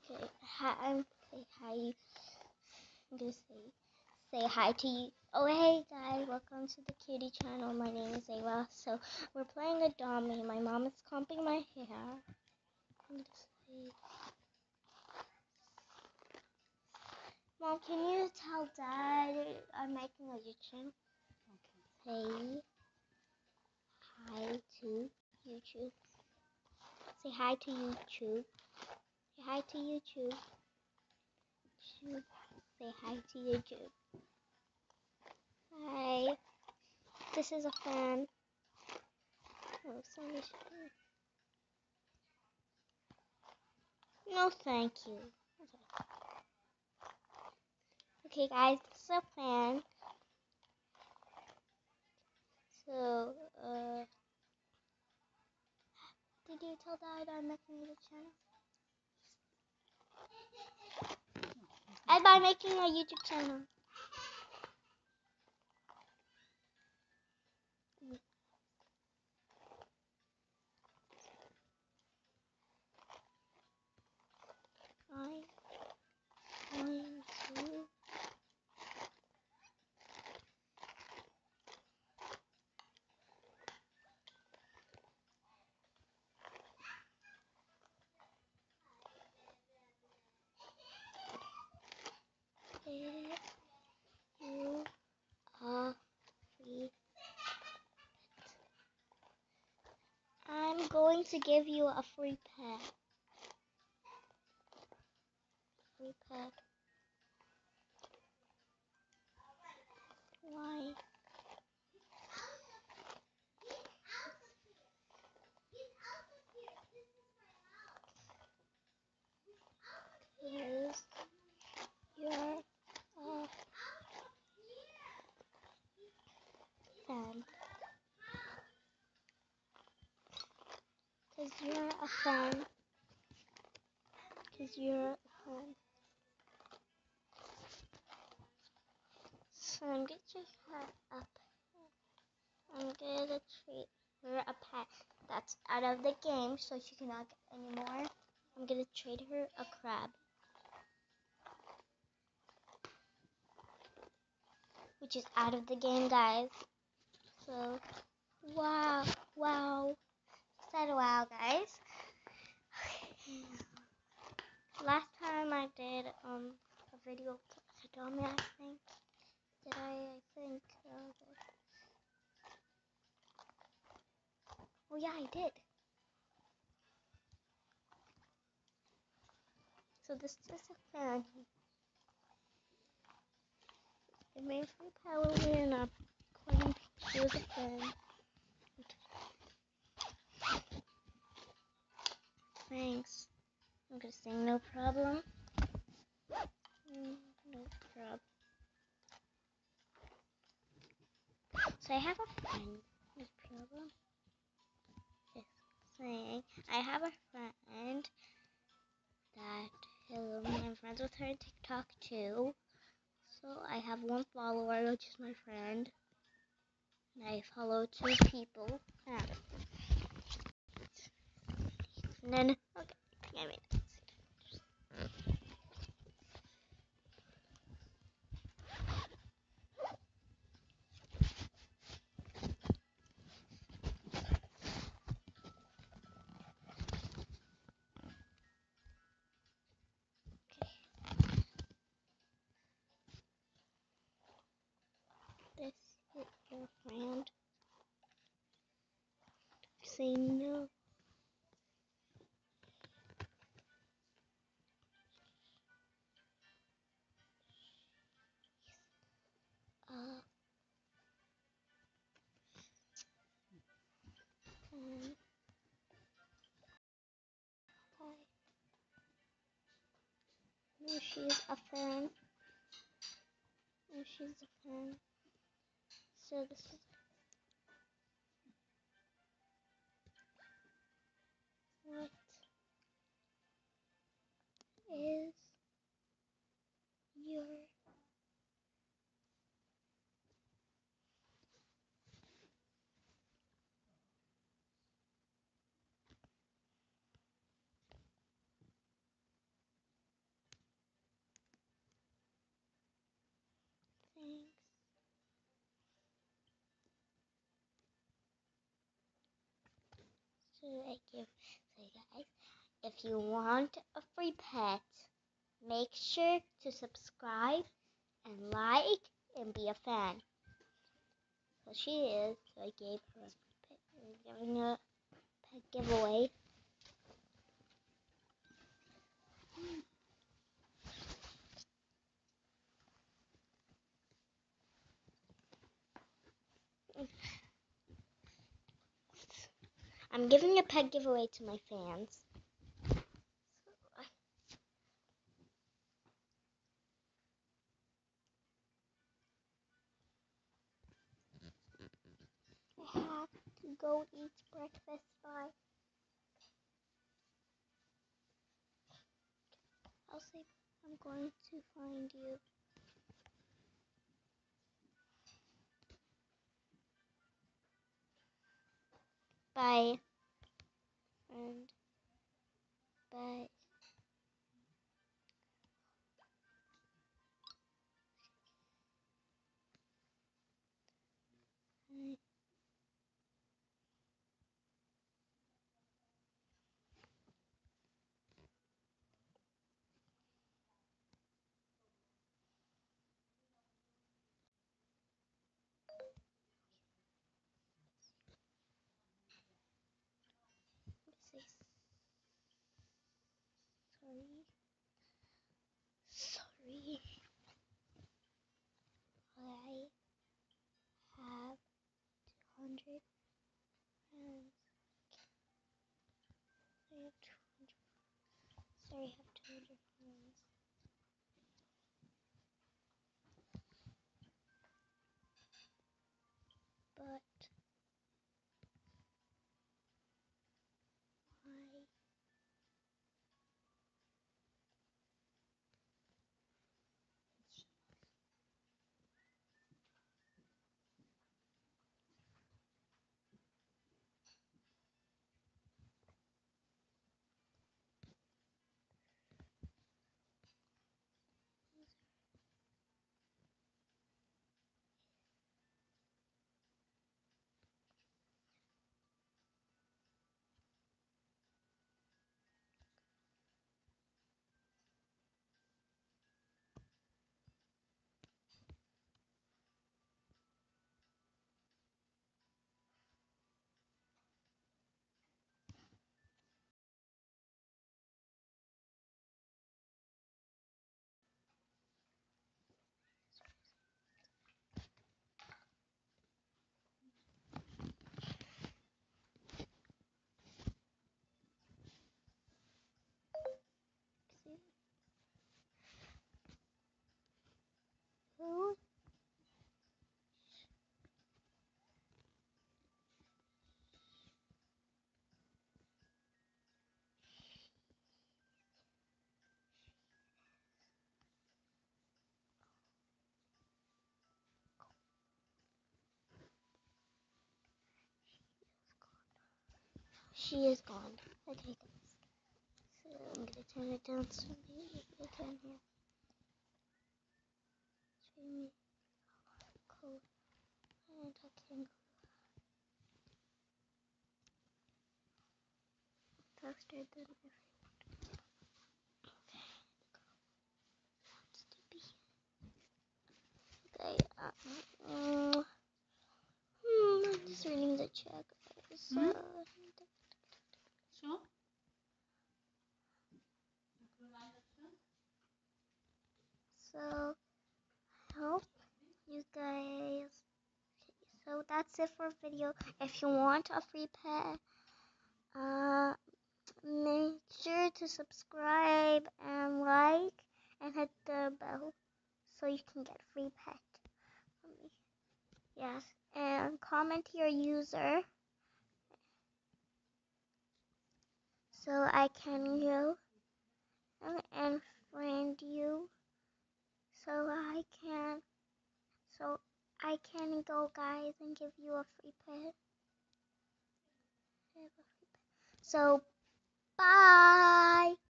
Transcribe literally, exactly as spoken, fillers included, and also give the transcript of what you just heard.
Okay, hi, I'm say hi. I'm gonna say say hi to you. Oh, hey guys, welcome to the Cutie channel. My name is Ayla. So we're playing a dummy. My mom is combing my hair. I'm gonna say, Mom, can you tell Dad I'm making a YouTube? Okay. Say hi to YouTube. Say hi to YouTube. Say hi to YouTube. YouTube. Say hi to YouTube. Hi. This is a fan. Oh, somebody should... No, thank you. Okay, guys, this is a plan. So, uh, did you tell Dad I'm making a YouTube channel? And by making a YouTube channel. I'm going to... If you are free, I'm going to give you a free pet. Free pet. Why? Because you're a fan. Because you're a fan. Because you're a fan. So I'm gonna check her up. I'm gonna treat her a pet that's out of the game so she cannot get any more. I'm gonna trade her a crab, which is out of the game, guys. So, wow, wow. Said wow, guys. Last time I did um a video with a dummy, I think. Did I? I think. Uh, oh yeah, I did. So this is a fan. It made free power when up. According to the fan. Thanks. I'm gonna say no problem. Mm, no problem. So I have a friend. No problem. Just saying. I have a friend that um, I'm friends with her on TikTok too. So I have one follower, which is my friend. And I follow two people. Ah. And then, okay, I made it. This is your friend. Say no. Uh, um, hi. No, she's a fan. No, she's a fan. So this is what is your So I give, so guys, if you want a free pet, make sure to subscribe and like and be a fan. So she is. So I gave her a free pet. I'm giving her a pet giveaway. I'm giving a pet giveaway to my fans. I have to go eat breakfast. Bye. I'll say I'm going to find you. Bye. And bye. Bye. Say sorry. Sorry. I have two hundred friends. I have two hundred. Sorry, I have two hundred friends. But why? Who? She is gone. Okay, guys. So I'm gonna turn it down so maybe I can hear. Streaming code and I can go faster than everyone wants to be. Okay. Uh, mm, hmm, I'm just reading the chat, guys. Hmm? Uh, Sure. so I hope you guys. So that's it for video. If you want a free pet, uh, make sure to subscribe and like and hit the bell so you can get free pet from me. Yes, and comment your user so I can go and, and friend you so I can so I can go guys and give you a free pet. So bye.